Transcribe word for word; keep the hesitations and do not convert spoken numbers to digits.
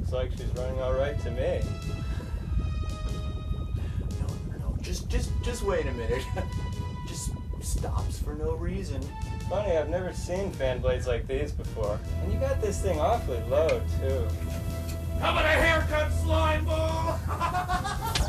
Looks like she's running all right to me. No, no, no. Just, just, just wait a minute. Just stops for no reason. Funny, I've never seen fan blades like these before. And you got this thing awfully low, too. How about a haircut, slime ball?